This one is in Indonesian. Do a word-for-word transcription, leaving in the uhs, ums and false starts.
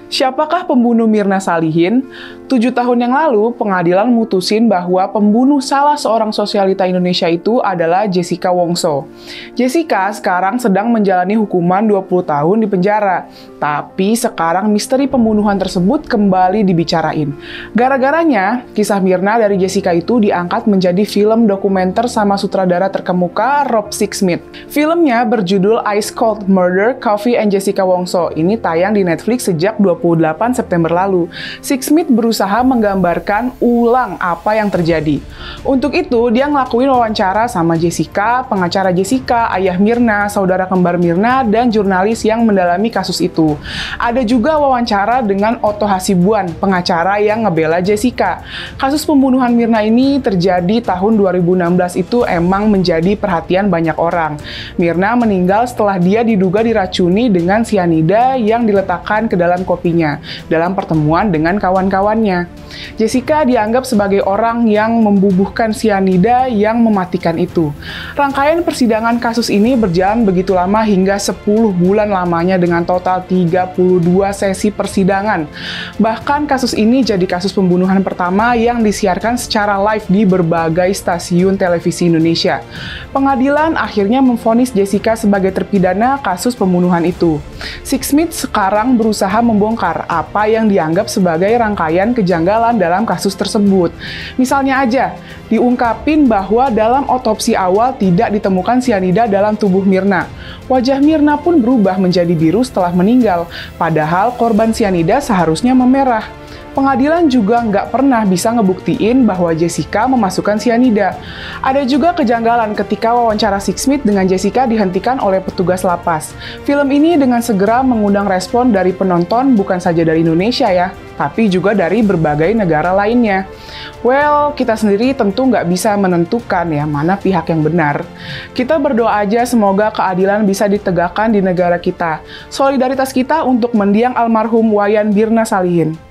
Siapakah pembunuh Mirna Salihin? Tujuh tahun yang lalu, pengadilan mutusin bahwa pembunuh salah seorang sosialita Indonesia itu adalah Jessica Wongso. Jessica sekarang sedang menjalani hukuman dua puluh tahun di penjara. Tapi sekarang misteri pembunuhan tersebut kembali dibicarain. Gara-garanya, kisah Mirna dari Jessica itu diangkat menjadi film dokumenter sama sutradara terkemuka Rob Sixsmith. Filmnya berjudul Ice Cold: Murder, Coffee and Jessica Wongso. Ini tayang di Netflix sejak dua puluh delapan September lalu. Sixsmith berusaha menggambarkan ulang apa yang terjadi. Untuk itu, dia ngelakuin wawancara sama Jessica, pengacara Jessica, ayah Mirna, saudara kembar Mirna, dan jurnalis yang mendalami kasus itu. Ada juga wawancara dengan Otto Hasibuan, pengacara yang ngebela Jessica. Kasus pembunuhan Mirna ini terjadi tahun dua ribu enam belas itu emang menjadi perhatian banyak orang. Mirna meninggal setelah dia diduga diracuni dengan sianida yang diletakkan ke dalam kopinya dalam pertemuan dengan kawan-kawannya. Jessica dianggap sebagai orang yang membubuhkan sianida yang mematikan itu. Rangkaian persidangan kasus ini berjalan begitu lama hingga sepuluh bulan lamanya dengan total tiga puluh dua sesi persidangan. Bahkan kasus ini jadi kasus pembunuhan pertama yang disiarkan secara live di berbagai stasiun televisi Indonesia. Pengadilan akhirnya memvonis Jessica sebagai terpidana kasus pembunuhan itu. Sixsmith sekarang berusaha membongkar apa yang dianggap sebagai rangkaian kejanggalan dalam kasus tersebut. Misalnya aja, diungkapin bahwa dalam otopsi awal tidak ditemukan sianida dalam tubuh Mirna. Wajah Mirna pun berubah menjadi biru setelah meninggal, padahal korban sianida seharusnya memerah. Pengadilan juga nggak pernah bisa ngebuktiin bahwa Jessica memasukkan sianida. Ada juga kejanggalan ketika wawancara Sixsmith dengan Jessica dihentikan oleh petugas lapas. Film ini dengan segera mengundang respon dari penonton bukan saja dari Indonesia ya, tapi juga dari berbagai negara lainnya. Well, kita sendiri tentu nggak bisa menentukan ya mana pihak yang benar. Kita berdoa aja semoga keadilan bisa ditegakkan di negara kita. Solidaritas kita untuk mendiang almarhum Wayan Mirna Salihin.